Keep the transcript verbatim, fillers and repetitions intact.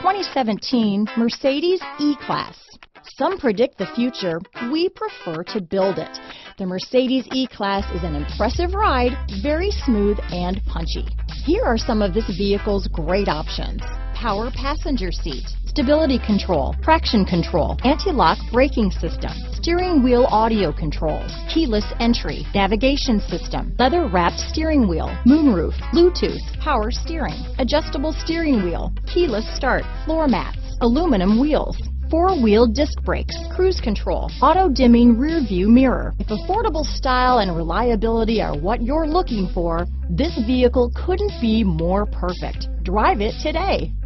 twenty seventeen Mercedes E-Class. Some predict the future. We prefer to build it. The Mercedes E-Class is an impressive ride, very smooth and punchy. Here are some of this vehicle's great options: power passenger seat, stability control, traction control, anti-lock braking system, steering wheel audio controls, keyless entry, navigation system, leather-wrapped steering wheel, moonroof, Bluetooth, power steering, adjustable steering wheel, keyless start, floor mats, aluminum wheels, four-wheel disc brakes, cruise control, auto-dimming rear view mirror. If affordable style and reliability are what you're looking for, this vehicle couldn't be more perfect. Drive it today.